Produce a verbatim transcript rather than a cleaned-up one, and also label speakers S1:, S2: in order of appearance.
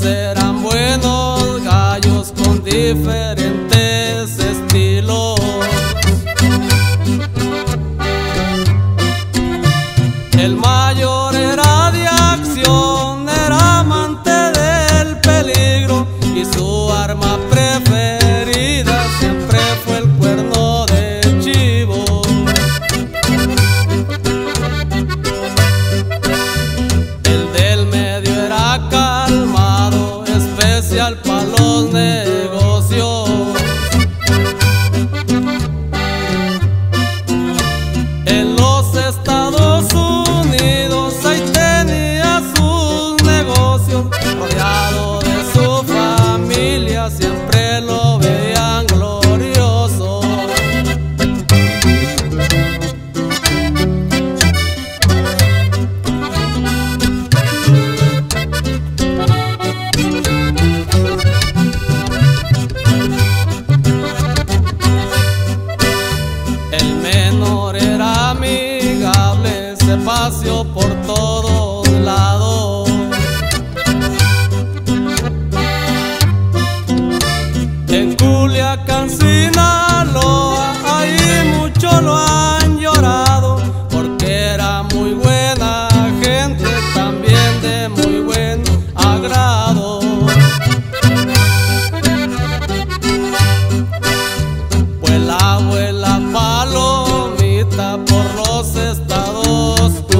S1: eran buenos gallos con diferentes estilos. El mayor era de acción, era amante del peligro, y su arma preferida siempre fue el cuerno de chivo. El del medio era calmado, especial para los negocios. En los Estados Unidos ahí tenía sus negocios, rodeado de su familia, siempre lo veían glorioso. El menor era amigable, se paseó por todos lados. En Culiacán, Sinaloa, ahí muchos lo han llorado, porque era muy buena gente, también de muy buen agrado. Vuela, vuela palomita por los Estados